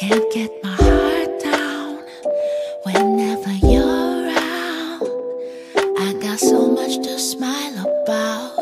can't get my heart down whenever you're around. I got so much to smile about.